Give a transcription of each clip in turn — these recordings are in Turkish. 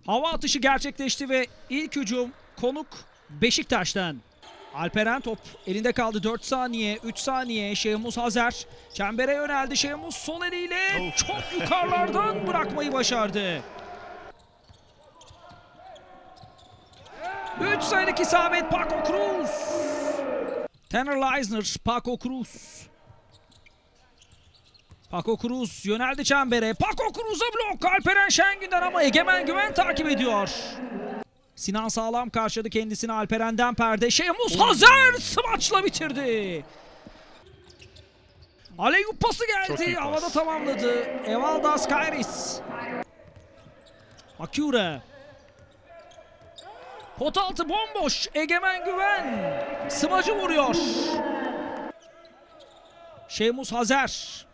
Hava atışı gerçekleşti ve ilk hücum konuk Beşiktaş'tan. Alperen top elinde kaldı. 4 saniye, 3 saniye. Şehmuz Hazer çembere yöneldi. Şehmuz sol eliyle çok yukarılardan bırakmayı başardı. 3 sayılık isabet Paco Cruz. Tanner Leisner, Paco Cruz. Paco Cruz yöneldi çembere. Paco Cruz'a blok Alperen Şengün'den ama Egemen Güven takip ediyor. Sinan Sağlam karşıladı kendisini Alperen'den perde. Şehmuz Hazer smaçla bitirdi. Aleyup pası geldi. Havada tamamladı. Evaldas Kairis. Akura. Pot altı bomboş. Egemen Güven smacı vuruyor. Şehmuz Hazer.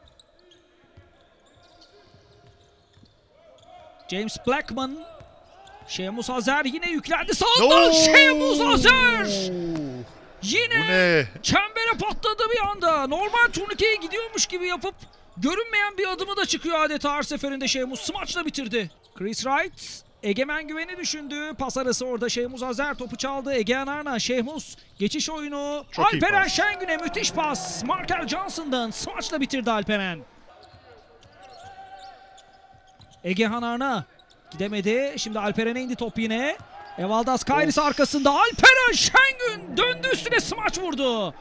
James Blackman. Şehmuz Hazer yine yüklendi sağdan. Şehmuz Hazer yine çembere patladı bir anda. Normal turnikeye gidiyormuş gibi yapıp görünmeyen bir adımı da çıkıyor adeta her seferinde. Şehmuz smaçla bitirdi. Chris Wright Egemen Güven'i düşündü. Pas arası orada Şehmuz Hazer topu çaldı. Egehan Arna, Şehmuz geçiş oyunu. Çok Alperen Şengün'e müthiş pas. Markel Johnson'dan smaçla bitirdi Alperen. Egehan Arna gidemedi. Şimdi Alperen'e indi top yine. Evaldas Kairis arkasında. Alperen Şengün döndü üstüne smaç vurdu.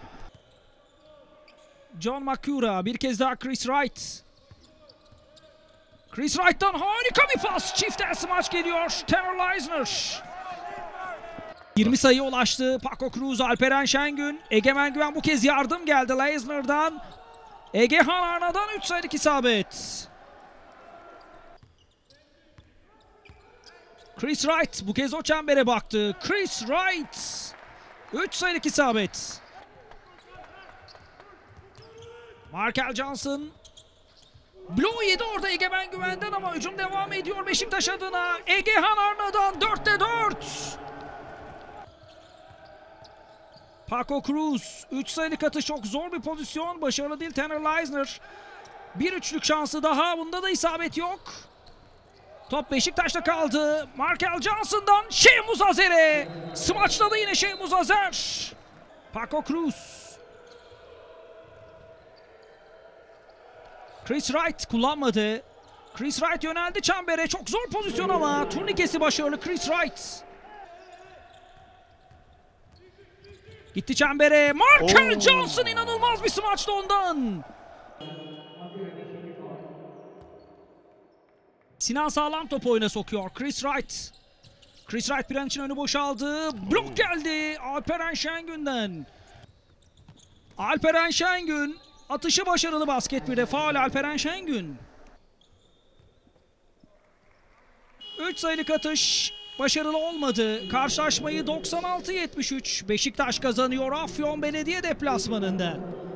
John Makura bir kez daha Chris Wright. Chris Wright'tan harika bir pas. Çiften smaç geliyor. Tanner Leisner. 20 sayıya ulaştı. Paco Cruz, Alperen Şengün. Egemen Güven bu kez yardım geldi Leisner'dan. Egehan Arna'dan 3 sayılık isabet. Chris Wright bu kez o çembere baktı. Chris Wright 3 sayılık isabet. Markel Johnson bloğu yedi orada Egemen Güven'den ama hücum devam ediyor Beşiktaş adına. Egehan Arna'dan 4'te 4. Paco Cruz 3 sayılık atış, çok zor bir pozisyon. Başarılı değil Tanner Leisner. Bir üçlük şansı daha, bunda da isabet yok. Top Beşiktaş'ta kaldı. Markel Johnson'dan Şehmuz Hazer'e. Smaçladı yine Şehmuz Hazer. Paco Cruz. Chris Wright kullanmadı. Chris Wright yöneldi çembere. Çok zor pozisyon ama turnikesi başarılı Chris Wright. Gitti çembere. Markel Johnson inanılmaz bir smaçtı ondan. Sinan Sağlam topu oyuna sokuyor. Chris Wright. Chris Wright bir an için önü boşaldı. Blok geldi Alperen Şengün'den. Alperen Şengün atışı başarılı, basket bir de faul Alperen Şengün. 3 sayılık atış başarılı olmadı. Karşılaşmayı 96-73 Beşiktaş kazanıyor Afyon Belediye deplasmanında.